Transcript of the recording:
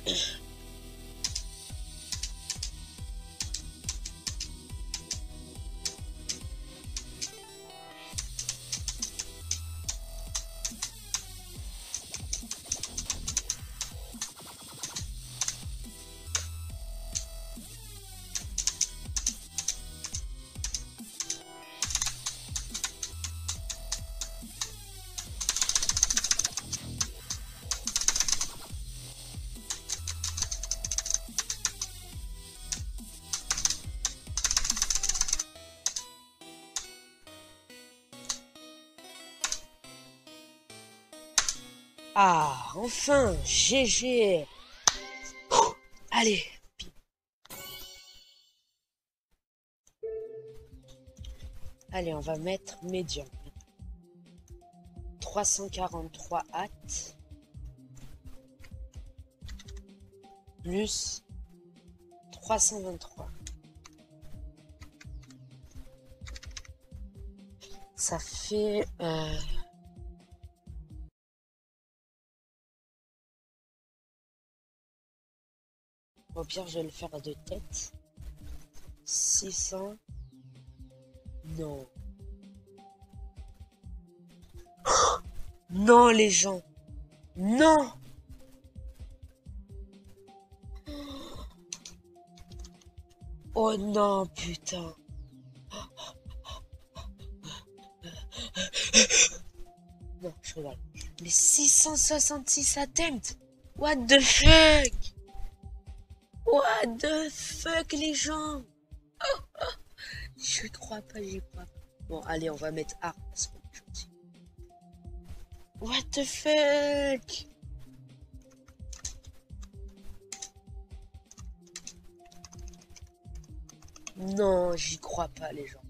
Ah, enfin, GG. Allez. Allez, on va mettre médium. 343 hâte. Plus 323. Ça fait... Au pire, je vais le faire de tête. 600. Non. Non, les gens. Non. Oh non, putain. Non, je rigole. Mais 666 attempts. What the fuck? What the fuck, les gens? Je crois pas, j'y crois pas. Bon, allez, on va mettre A. Parce qu'on est gentil. What the fuck? Non, j'y crois pas, les gens.